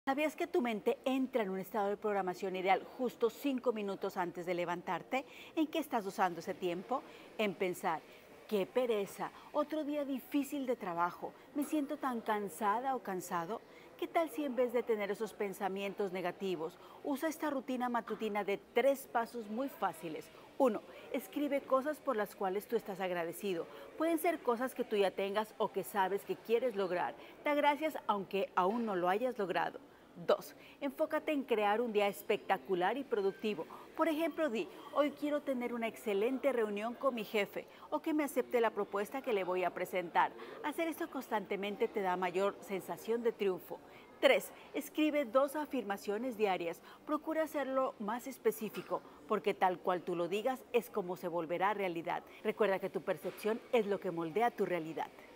¿Sabías que tu mente entra en un estado de programación ideal justo 5 minutos antes de levantarte? ¿En qué estás usando ese tiempo? En pensar, qué pereza, otro día difícil de trabajo, me siento tan cansada o cansado. ¿Qué tal si en vez de tener esos pensamientos negativos, usa esta rutina matutina de 3 pasos muy fáciles? Uno, escribe cosas por las cuales tú estás agradecido. Pueden ser cosas que tú ya tengas o que sabes que quieres lograr. Da gracias aunque aún no lo hayas logrado. 2. Enfócate en crear un día espectacular y productivo. Por ejemplo, di, hoy quiero tener una excelente reunión con mi jefe o que me acepte la propuesta que le voy a presentar. Hacer esto constantemente te da mayor sensación de triunfo. 3. Escribe 2 afirmaciones diarias. Procura hacerlo más específico, porque tal cual tú lo digas es como se volverá realidad. Recuerda que tu percepción es lo que moldea tu realidad.